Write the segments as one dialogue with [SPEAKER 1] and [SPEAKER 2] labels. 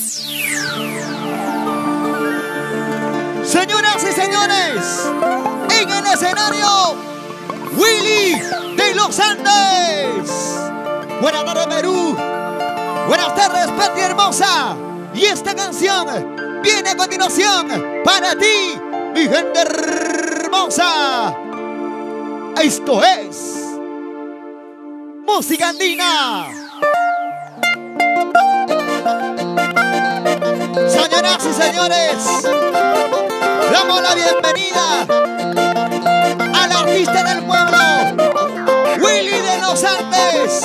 [SPEAKER 1] Señoras y señores, en el escenario, Willy de los Andes. Buenas tardes, Perú. Buenas tardes, Patria hermosa. Y esta canción viene a continuación para ti, mi gente hermosa. Esto es música andina. Señoras y señores, damos la bienvenida al artista del pueblo, Willy de los Andes.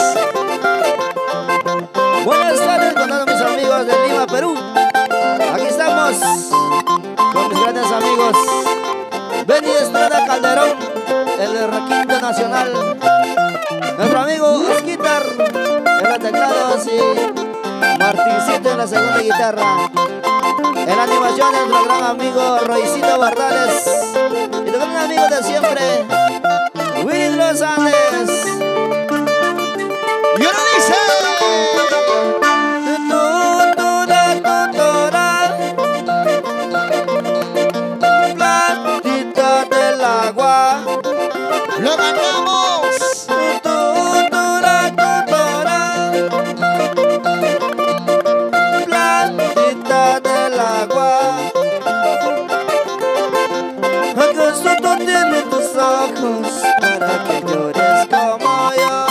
[SPEAKER 2] Buenas tardes con todos mis amigos de Lima, Perú. Aquí estamos con mis grandes amigos Benny Estrada Calderón, el requinto nacional, nuestro amigo Osquitar en los teclados y Martincito en la segunda guitarra. En la animación nuestro gran amigo Roycito Bardales y tu gran amigo de siempre, Willy de los Andes.
[SPEAKER 1] Y ahora dice:
[SPEAKER 2] plantita del agua,
[SPEAKER 1] lo ganamos.
[SPEAKER 2] Plantita del agua, ¿acaso tú tienes tus ojos para que llores como yo?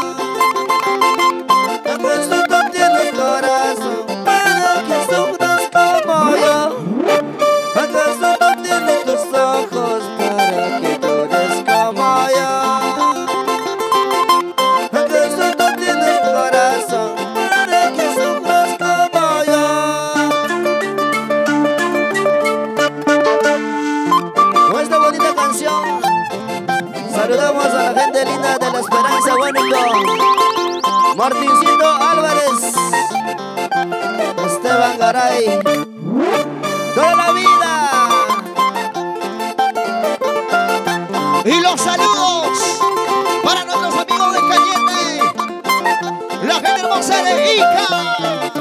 [SPEAKER 2] ¿Acaso tú tienes corazón para que sufras como yo? ¿Acaso tú tienes tus ojos para que llores como yo? ¿Acaso tú tienes corazón para que sufras como yo? Con esta bonita canción saludamos a la gente linda de La Esperanza, Huánuco, Martincito Álvarez, Esteban Garay, toda la vida.
[SPEAKER 1] Y los saludos para nuestros amigos de Cañete, la gente hermosa de Ica.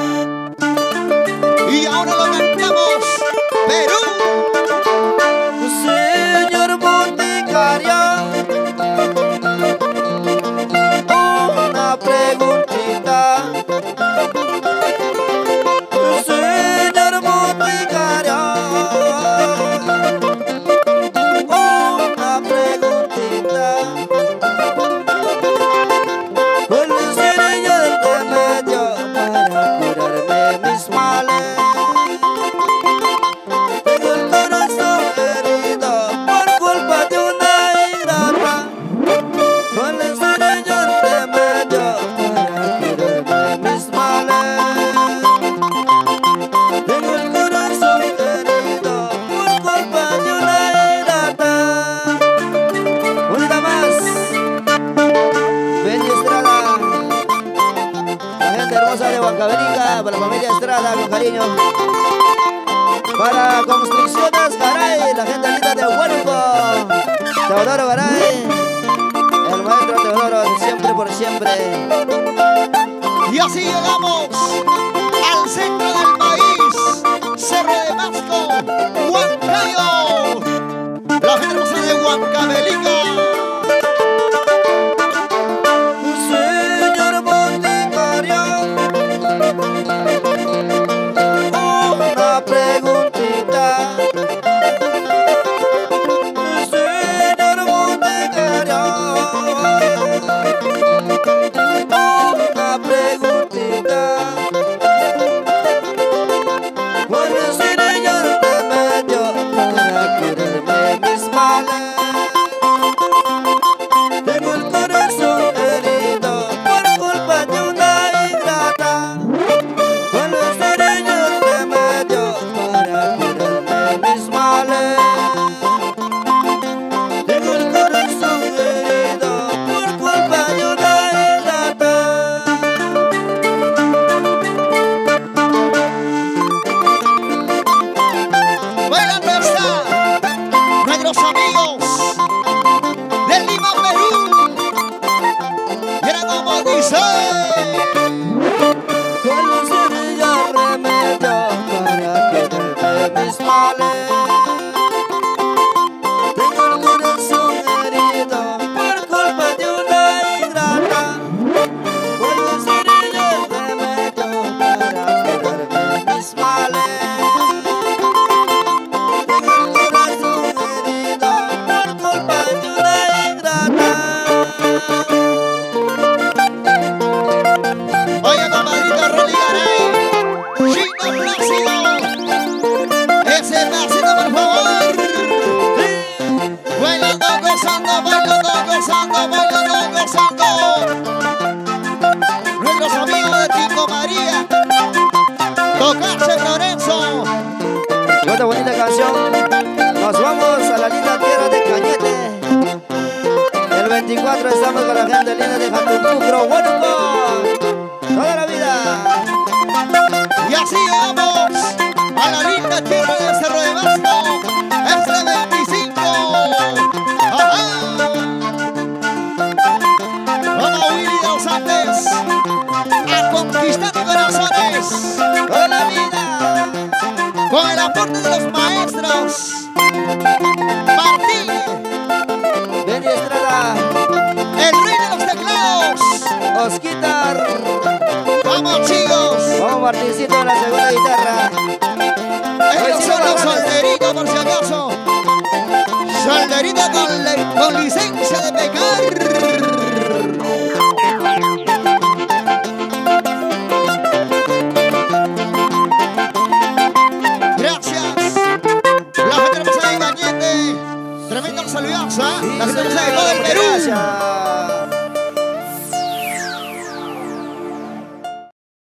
[SPEAKER 1] Y ahora lo cantamos, Perú.
[SPEAKER 2] Señor boticario, una preguntita. Señor boticario, una preguntita. ¿Cuál sería el remedio para curarme mis males? Tengo el corazón herido por culpa de una ingrata. ¿Cuál sería el remedio para curarme mis males? Tengo el corazón herido por culpa de una ingrata. Una más, Benny Estrada, la gente hermosa de Huancavelica, para la familia Estrada con cariño. Para Construcciones Garay, la gente linda de Huánuco, Teodoro Garay, el maestro Teodoro, siempre por siempre.
[SPEAKER 1] Y así llegamos al centro del país, Cerro de Masco, Huancayo, la gente hermosa de Huancavelica.
[SPEAKER 2] Señor boticario, una preguntita. Señor boticario, una preguntita.
[SPEAKER 1] Tocarse Lorenzo.
[SPEAKER 2] Y otra bonita canción. Nos vamos a la linda tierra de Cañete. El 24 estamos con la gente linda de Jatutucro, Huánuco. Toda la vida.
[SPEAKER 1] Y así vamos a la linda tierra del Cerro de Vasco. Este 25. ¡Ajá! Vamos Willy de los Andes a conquistar corazones.
[SPEAKER 2] Toda la vida.
[SPEAKER 1] Con el aporte de los maestros Martín,
[SPEAKER 2] Benny Estrada,
[SPEAKER 1] el rey de los teclados.
[SPEAKER 2] Osquitar.
[SPEAKER 1] Vamos chicos.
[SPEAKER 2] Vamos Martincito en la segunda guitarra.
[SPEAKER 1] Ellos son los solderitos por si acaso. Solderito con licencia de pecar.